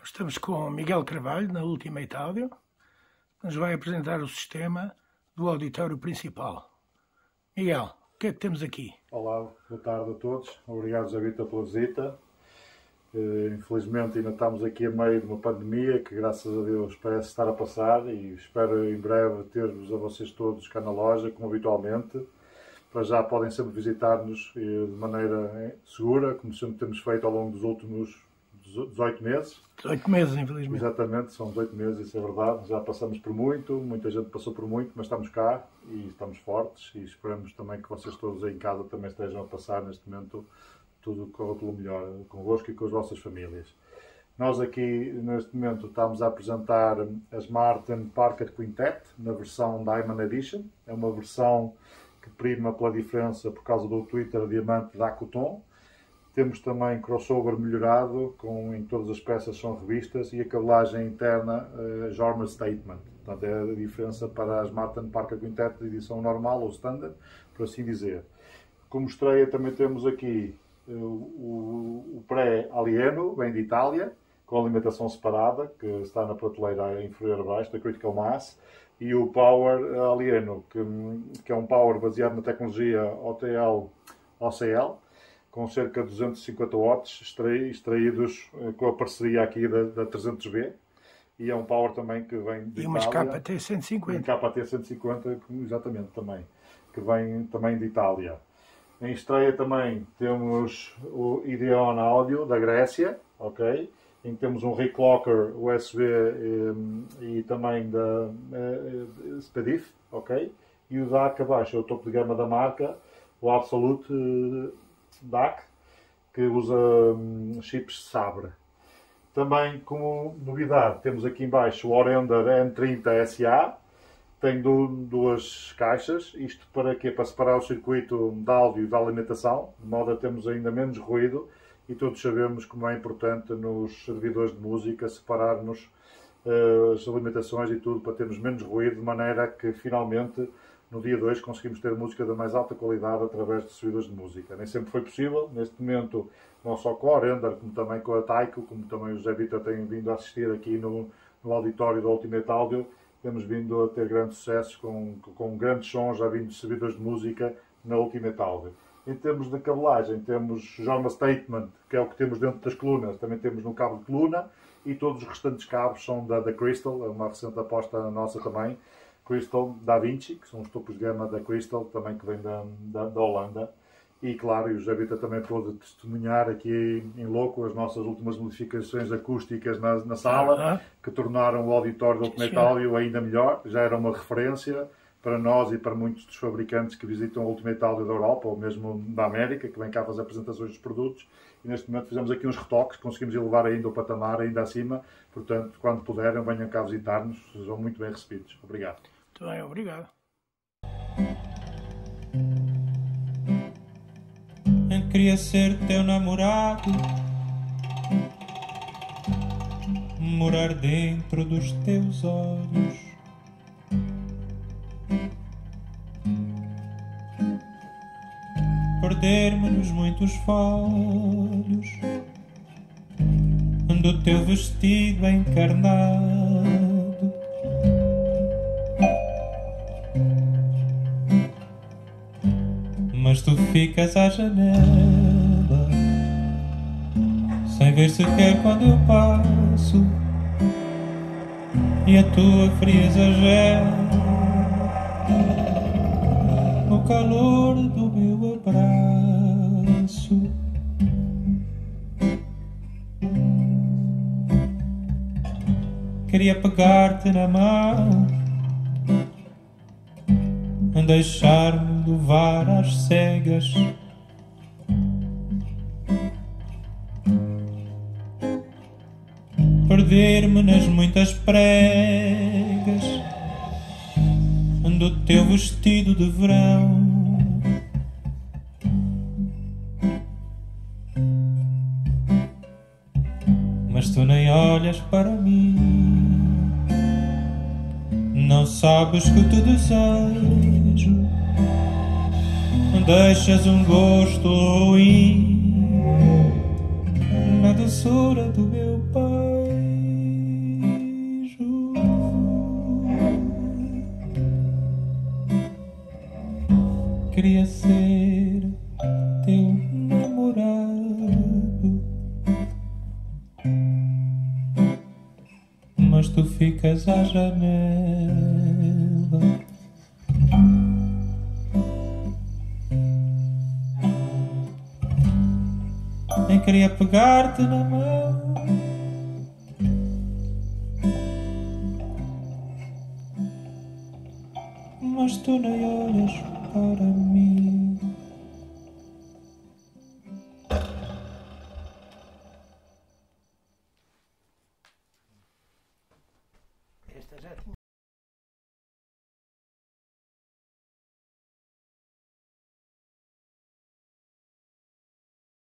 Estamos com Miguel Carvalho, na Ultimate Audio, que nos vai apresentar o sistema do auditório principal. Miguel, o que é que temos aqui? Olá, boa tarde a todos. Obrigado, Zé Vitor, pela visita. Infelizmente ainda estamos aqui a meio de uma pandemia que, graças a Deus, parece estar a passar e espero em breve ter-vos a vocês todos cá na loja, como habitualmente. Para já podem sempre visitar-nos de maneira segura, como sempre temos feito ao longo dos últimos 18 meses. 18 meses, infelizmente. Exatamente, são 18 meses, isso é verdade. Já passamos por muito, muita gente passou por muito, mas estamos cá e estamos fortes e esperamos também que vocês todos aí em casa também estejam a passar neste momento tudo corra pelo melhor, convosco e com as vossas famílias. Nós aqui, neste momento, estamos a apresentar as Marten Quintet, na versão Diamond Edition. É uma versão que prima pela diferença por causa do Twitter diamante da Coton. Temos também crossover melhorado, em todas as peças são revistas, e a cabelagem interna Jorma Statement. Portanto, é a diferença para as Marten Quintet de edição normal ou standard, por assim dizer. Como estreia também temos aqui o pré-alieno, vem de Itália, com alimentação separada, que está na prateleira inferior abaixo, da Critical Mass, e o Power alieno, que é um Power baseado na tecnologia OCL, com cerca de 250 watts extraídos com a parceria aqui da 300V, e é um Power também que vem de Itália. E uma escapa T150. Uma capa T150, exatamente, também, que vem também de Itália. Em estreia também temos o Ideon Audio da Grécia, ok? Em que temos um Reclocker USB e também da Spedif, ok? E o DAC abaixo é o topo de gama da marca, o Absolute DAC, que usa chips Sabre. Também como novidade temos aqui embaixo o Orender M30 SA. Tem duas caixas, isto para quê? Para separar o circuito de áudio e da alimentação, de modo a termos ainda menos ruído, e todos sabemos como é importante nos servidores de música separarmos as alimentações e tudo para termos menos ruído, de maneira que finalmente no dia 2 conseguimos ter música da mais alta qualidade através de servidores de música. Nem sempre foi possível, neste momento não só com a Render, como também com a Taiko, como também o José Vitor tem vindo a assistir aqui no auditório da Ultimate Audio. Temos vindo a ter grandes sucessos com grandes sons já vindo de servidores de música na Ultimate Audio. Em termos de cabelagem, temos Jorma Statement, que é o que temos dentro das colunas. Também temos no cabo de coluna e todos os restantes cabos são da Crystal, é uma recente aposta nossa também. Crystal Da Vinci, que são os topos de gama da Crystal, também que vem da Holanda. E claro, o José Vitor também pôde testemunhar aqui em loco as nossas últimas modificações acústicas na sala, que tornaram o auditório do Ultimate Audio ainda melhor. Já era uma referência para nós e para muitos dos fabricantes que visitam o Ultimate Audio da Europa ou mesmo da América, que vêm cá fazer apresentações dos produtos. E neste momento fizemos aqui uns retoques, conseguimos elevar ainda o patamar, ainda acima. Portanto, quando puderem, venham cá visitar-nos, sejam muito bem recebidos. Obrigado. Muito bem, obrigado. Eu queria ser teu namorado, morar dentro dos teus olhos, perder-me nos muitos folhos do teu vestido encarnado. Mas tu ficas à janela, sem ver sequer quando eu passo, e a tua frieza gela no calor do meu abraço. Queria pegar-te na mão, deixar-me levar às cegas, perder-me nas muitas pregas do teu vestido de verão. Mas tu nem olhas para mim, não sabes que te desejo, deixas um gosto ruim na doçura do meu peito. queria ser teu namorado, mas tu ficas à janela. Nem queria pegar-te na mão, mas tu nem olhas